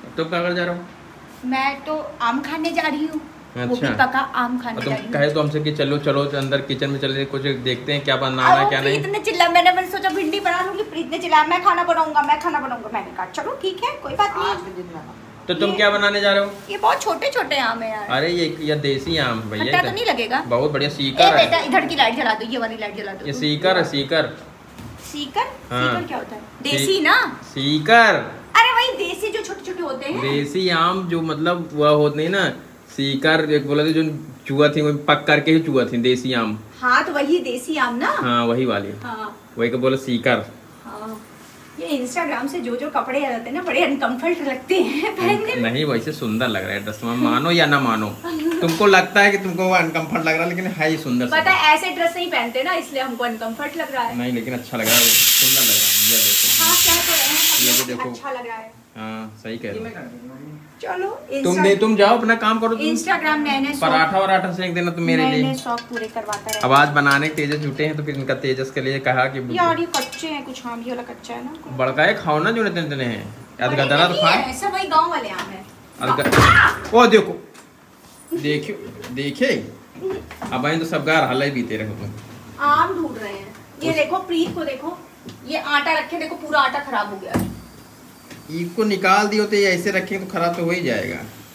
तुम क्या कर जा रहे हो? मैं तो आम खाने जा रही हूँ। अच्छा। वो भी पका आम खाने जा रही तुम हूँ। कहे तो हमसे कि चलो चलो अंदर किचन में चले, कुछ देखते हैं क्या बनाना है क्या नहीं। प्रीत ने चिल्ला, मैंने सोचा भिंडी बना लूंगी, प्रीत ने चिल्लाया मैं खाना बनाऊंगा। मैंने कहा चलो ठीक है कोई बात नहीं। तो तुम क्या बनाने जा रहे हो? ये बहुत छोटे छोटे आम है यार। अरे ये देसी आम भैया, खट्टा तो नहीं लगेगा? बहुत बढ़िया सीकर है। बेटा इधर की लाइट जला दो, ये वाली लाइट जला दो। ये सीकर है, सीकर। सीकर? हाँ। सीकर क्या होता है? देसी ना? सीकर। अरे वही देसी जो छोटे छोटे होते हैं। देसी आम जो मतलब वह होते नहीं ना, सीकर एक बोला था जो चुआ थी, वही पक करके ही चुआ थी देसी आम। हाँ तो वही देसी आम ना। हाँ वही वाली। हाँ वही को बोला सीकर। हाँ। ये इंस्टाग्राम से जो कपड़े आ जाते हैं ना बड़े अनकंफर्ट लगते हैं पहनने में। नहीं वैसे सुंदर लग रहा है ड्रेस, मानो या ना मानो। तुमको लगता है कि तुमको अनकंफर्ट लग रहा है, लेकिन है ही सुंदर। पता है ऐसे ड्रेस नहीं पहनते ना, इसलिए हमको अनकंफर्ट लग रहा है। नहीं लेकिन अच्छा लग रहा है, सुंदर लग रहा है। ये देखो। हाँ कह तो रहे हैं, ये भी देखो। अच्छा लग रहा है। हाँ सही कह रहे हो। चलो तुम जाओ अपना काम करो। इंस्टाग्राम नए पराठा वराठा सेक देना तुम मेरे लिए। शौक पूरे करवाता रहे। आवाज बनाने तेजस जुटे हैं तो फिर इनका तेजस के लिए कहा कि यार ये कच्चे हैं कुछ, आम ये वाला कच्चा है ना। बड़काए खाओ ना जो इतने हैं, अदगदरा तो खा। ऐसा वही गांव वाले आम है। ओ देखो देखियो देखे अब तो सब गार हाल ही बीते रहे तुम। आम ढूंढ रहे हैं। ये देखो प्रीत को देखो, ये आटा रखे देखो, पूरा आटा खराब हो गया। इसको निकाल दियो तो ये ऐसे रखेंगे तो खराब तो हो ही जाएगा।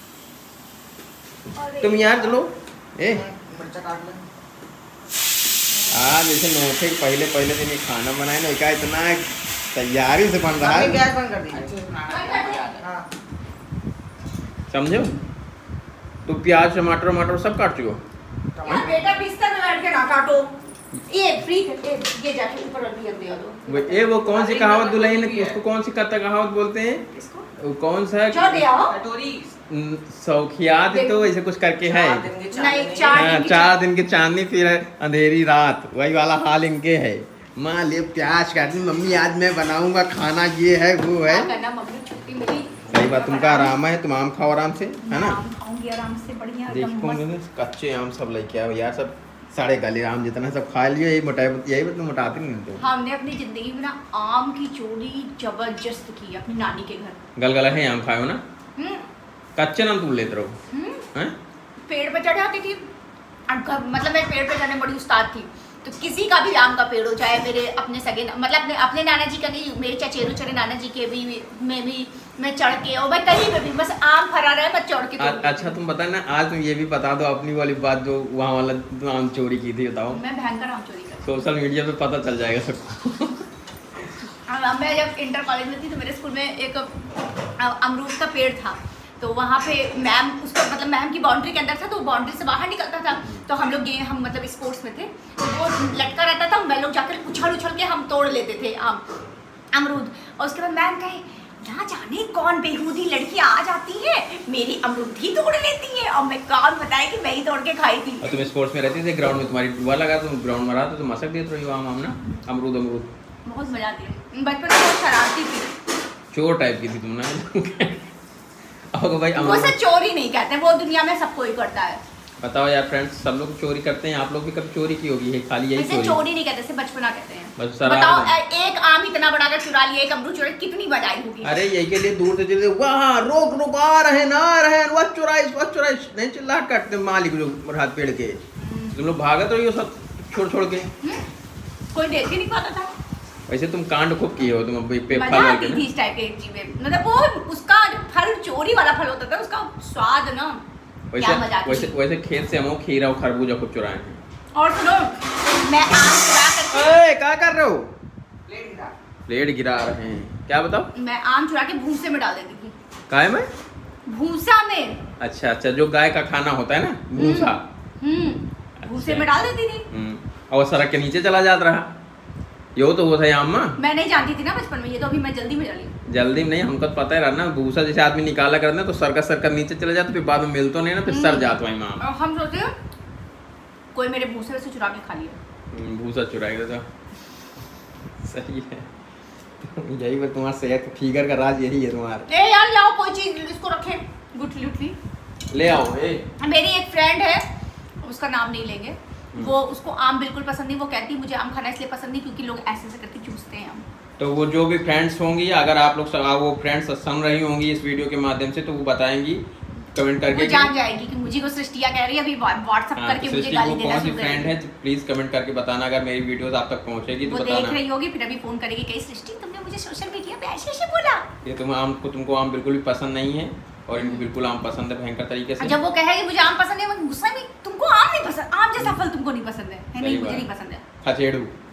तुम यार चलो ए आज जैसे नौखे पहले दिन ये खाना बनाए ना, क्या इतना तैयारी से बन रहा है समझो। तो प्याज टमाटर सब काट चुको। बेटा बिस्तर में बैठ के ना काटो। ये प्रीत ये जाके ऊपर रख दिया दो। ये वो कौन सी कहावत दुल्हन है, उसको कौन सी कहावत बोलते हैं? वो कौन सा सौखियात तो ऐसे कुछ करके है। नहीं 4 दिन की चांदनी फिर अंधेरी रात, वही वाला हाल इनके है। माँ ले प्याज काटनी, मम्मी आज मैं बनाऊंगा खाना, ये है वो है। छुट्टी मिली। सही बात, तुमका आराम है, तुम आम खाओ आराम से, है ना? आराम से बढ़िया। देखो कच्चे आम सब लेके आओ यार, सब साढ़े गले आम जितना सब खा लियो, यही मोटाते नहीं तो। हमने अपनी जिंदगी में ना आम की चोरी जबरदस्त की अपनी नानी के घर। गलगला है आम खाओ ना, कच्चे आम तुम लेते रहो। पेड़ पे चढ़ जाती थी, मतलब मैं पेड़ पे चढ़ने बड़ी उस्ताद थी। तो किसी का भी आम का पेड़ हो, चाहे मेरे अपने सगे मतलब अपने नाना जी का नहीं, मेरे चचेरे चरे नाना जी के भी में भी मैं चढ़ के, और भाई कहीं पे भी बस आम फरा रहा है मैं चढ़ के। अच्छा तुम बता ना, आज तुम ये भी बता दो अपनी वाली बात जो वहाँ वाला आम चोरी की थी, बताओ। मैं भयंकर आम चोरी कर, सोशल मीडिया पे पता चल जाएगा सबको। मैं जब इंटर कॉलेज में थी तो मेरे स्कूल में एक अमरूद का पेड़ था। तो वहाँ पे मैम उसको मतलब मैम की बाउंड्री के अंदर था, तो बाउंड्री से बाहर निकलता था। तो हम लोग हम मतलब स्पोर्ट्स में थे, तो वो लटका रहता था, मैं लोग जाकर उछल के हम तोड़ लेते थे अमरूद। और उसके बाद मैम कहे ना जाने कौन बेहूदी लड़की आ जाती है, मेरी अमरूद ही तोड़ लेती है। और मैं कौन बताया कि मैं ही तोड़ के खाई थी। और तुम स्पोर्ट्स में रहती थी, ग्राउंड में तुम्हारी डुआ लगा, तुम ग्राउंड में रहा तो तुम मसक देते रही आम ना, अमरूद। बहुत मजा आती है, बचपन में बहुत शरारती थी, चोर टाइप की थी तुम ना। भाई वो सब चोरी नहीं कहते, वो दुनिया में सब कोई करता है। बताओ यार फ्रेंड्स, सब लोग चोरी करते हैं, आप लोग भी कभी चोरी की होगी? है खाली यही चोरी नहीं कहते, सिर्फ बचपना कहते हैं। बस बताओ एक आम इतना बड़ा कर चुरा लिया, एक अमरूद चुरा, कितनी बड़ाई होगी। अरे यही के लिए दूर से चले वाह रोक आ रहे ना रहे, वह चुराइश नहीं चिल्लाहट काटते मालिक जो हाथ पेड़ के, तुम लोग भागत रही हो सब छोड़ के। कोई देख ही नहीं पाता था। वैसे तुम कांड खूब किए हो, तुम मजा आती थी इस टाइप के चीजें, मतलब वो उसका फल चोरी वाला फल होता था, उसका स्वाद ना क्या मजा आता था। वैसे खेत से हम खीरा और खरबूजा खूब चुराए हैं। और सुनो, मैं आम चुरा करके क्या कर रहे हो? प्लेट गिरा रहे हैं, क्या बताओ? मैं आम चुरा के भूसे में डाल देती थी। काय में? भूसा में। अच्छा जो गाय का खाना होता है ना, भूसा। भूसे में डाल देती थी। और सड़क के नीचे चला जाता रहा, यो तो वो था आम। मैं नहीं जानती थी ना बचपन में, ये तो अभी मैं जल्दी में जानी। जल्दी में नहीं, हमको तो पता है रहा ना, भूसा जैसे आदमी निकाला करना तो सरका नीचे चले जाते, फिर बाद में मिलतो नहीं ना, फिर सर जाता वही माम। हम सोचते कोई मेरे भूसे से चुरा के खा लिया। भूसा चुराएगा तो सही है। यही बात, तुम्हारा सेहत फिगर का राज यही है तुम्हारा। ए यार लाओ कोई चीज इसको रखे, गुठली ले आओ। मेरी एक फ्रेंड है, उसका नाम नहीं लेंगे, वो उसको आम बिल्कुल पसंद नहीं। वो कहती मुझे आम खाना इसलिए पसंद नहीं क्योंकि लोग ऐसे करके चूसते हैं आम। तो वो जो भी फ्रेंड्स होंगी, अगर आप लोग वो फ्रेंड्स सुन रही होंगी इस वीडियो के माध्यम से, तो वो बताएंगी कमेंट करके, वो जान जाएगी कि मुझे को सृष्टिया कह रही है अभी व्हाट्सएप करके मुझे गाली देना शुरू करेगी। फ्रेंड है प्लीज कमेंट करके बताना, अगर मेरी वीडियोस आप तक पहुंचेगी तो बताना। वो देख रही होगी फिर अभी फोन करेगी, कहीं सृष्टि तुमने मुझे सोशल मीडिया पे ऐसे बोला। ये तुमको आम बिल्कुल भी पसंद नहीं है और इनको बिल्कुल आम पसंद है भयंकर तरीके से। जब वो कहेगी मुझे आम पसंद है, मैं गुस्सा में, तुमको आम नहीं पसंद, आम जैसा फल तुमको नहीं पसंद है नहीं, मुझे नहीं पसंद है। खचेड़ू